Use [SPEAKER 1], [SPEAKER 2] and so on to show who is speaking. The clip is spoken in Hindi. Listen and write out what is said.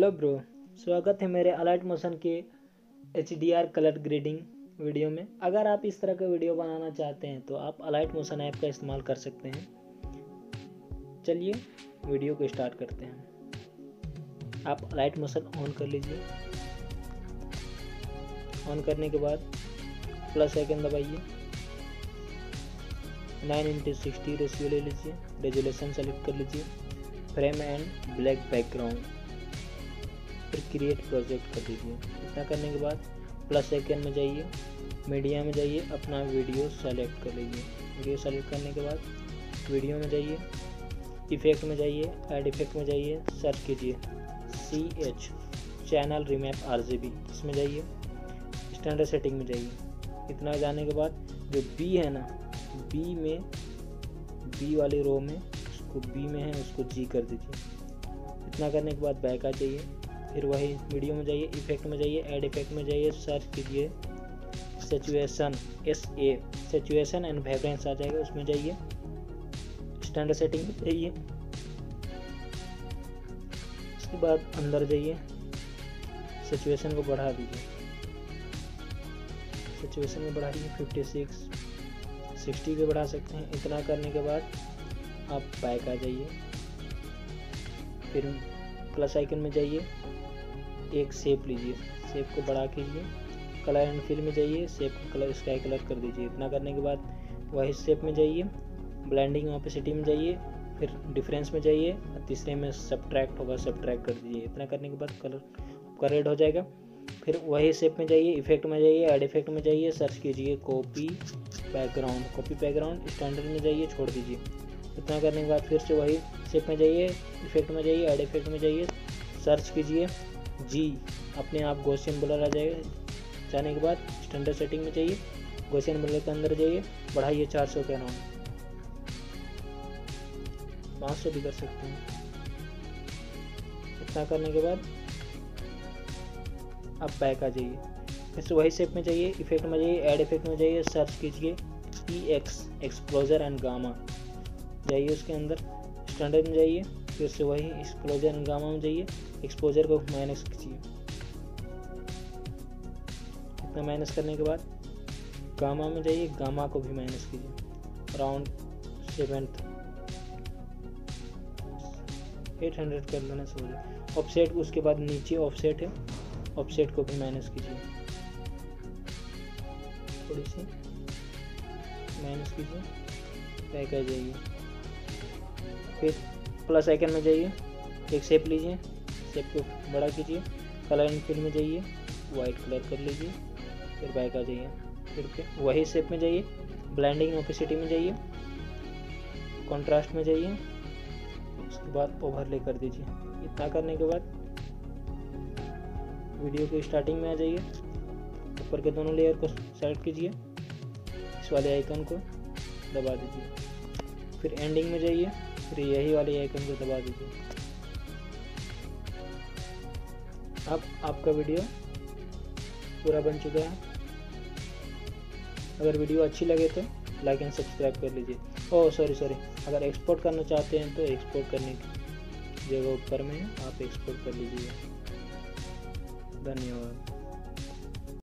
[SPEAKER 1] हेलो ब्रो, स्वागत है मेरे अलाइट मोशन के HDR कलर ग्रेडिंग वीडियो में। अगर आप इस तरह का वीडियो बनाना चाहते हैं तो आप अलाइट मोशन ऐप का इस्तेमाल कर सकते हैं। चलिए वीडियो को स्टार्ट करते हैं। आप अलाइट मोशन ऑन कर लीजिए। ऑन करने के बाद प्लस आइकन दबाइए, 9:60 रेशियो ले लीजिए, रेजोल्यूशन सेलेक्ट कर लीजिए, फ्रेम एंड ब्लैक बैकग्राउंड, फिर क्रिएट प्रोजेक्ट कर दीजिए। इतना करने के बाद प्लस आइकन में जाइए, मीडिया में जाइए, अपना वीडियो सेलेक्ट कर लीजिए। वीडियो सेलेक्ट करने के बाद वीडियो में जाइए, इफेक्ट में जाइए, ऐड इफेक्ट में जाइए, सर्च कीजिए CH चैनल रीमैप RGB, इसमें जाइए, स्टैंडर्ड सेटिंग में जाइए। इतना जाने के बाद जो B है ना, B वाली रो में, उसको B में है उसको G कर दीजिए। इतना करने के बाद बैक आ जाइए, फिर वही वीडियो में जाइए, इफेक्ट में जाइए, ऐड इफेक्ट में जाइए, सर्च कीजिए saturation SA saturation and vibrance आ जाएगा, उसमें जाइए, स्टैंडर्ड सेटिंग में जाइए। उसके बाद अंदर जाइए, सैचुरेशन को बढ़ा दीजिए, सैचुरेशन को बढ़ा दीजिए 56 60 पे बढ़ा सकते हैं। इतना करने के बाद आप बैक आ जाइए, फिर प्लस आइकन में जाइए, एक शेप लीजिए, शेप को बड़ा कीजिए, कलर एंड फिल में जाइए, शेप का कलर स्काई कलर कर दीजिए। इतना करने के बाद वही शेप में जाइए, ब्लेंडिंग ऑपेसिटी में जाइए, फिर डिफरेंस में जाइए, तीसरे में सब्ट्रैक्ट होगा, सब्ट्रैक्ट कर दीजिए। इतना करने के बाद कलर आपका रेड हो जाएगा। फिर वही शेप में जाइए, इफेक्ट में जाइए, ऐड इफेक्ट में जाइए, सर्च कीजिए कॉपी बैकग्राउंड, स्टैंडर्ड में जाइए, छोड़ दीजिए। इतना करने के बाद फिर से वही शेप में जाइए, इफेक्ट में जाइए, ऐड इफेक्ट में जाइए, सर्च कीजिए G, अपने आप गॉसियन ब्लर आ जाएगा। जाने के बाद स्टैंडर्ड सेटिंग में जाइए, गॉसियन ब्लर के अंदर जाइए, बढ़ाइए 400 के अराउंड, 500 भी कर सकते हैं। इतना करने के बाद आप बैक आ जाइए, फिर से वही शेप में जाइए, इफेक्ट में जाइए, ऐड इफेक्ट में जाइए, सर्च कीजिए EX एक्सप्लोजर एंड गामा, जाइए उसके अंदर, स्टैंडर्ड में जाइए, फिर से वही एक्सप्लोजर एंड गामा में जाइए, एक्सपोजर को माइनस कीजिए। इतना माइनस करने के बाद गामा में जाइए, गामा को भी माइनस कीजिए, अराउंड 800 कर लेना समझिए। ऑफसेट उसके बाद नीचे ऑफसेट है, ऑफसेट को भी माइनस कीजिए, थोड़ी सी माइनस कीजिए, बैक आ जाइए। फिर प्लस आइकन में जाइए, एक शेप लीजिए, शेप को बड़ा कीजिए, कलर एंड फिल में जाइए, वाइट कलर कर लीजिए, फिर बैक आ जाइए। फिर वही शेप में जाइए, ब्लेंडिंग ऑपेसिटी में जाइए, कॉन्ट्रास्ट में जाइए, उसके बाद ओवरले कर दीजिए। इतना करने के बाद वीडियो की स्टार्टिंग में आ जाइए, ऊपर के दोनों लेयर को सेलेक्ट कीजिए, इस वाले आइकन को दबा दीजिए, फिर एंडिंग में जाइए, फिर यही वाले आइकन को दबा दीजिए। अब आपका वीडियो पूरा बन चुका है। अगर वीडियो अच्छी लगे तो लाइक एंड सब्सक्राइब कर लीजिए। ओह सॉरी, अगर एक्सपोर्ट करना चाहते हैं तो एक्सपोर्ट करने की जगह ऊपर में आप एक्सपोर्ट कर लीजिए। धन्यवाद।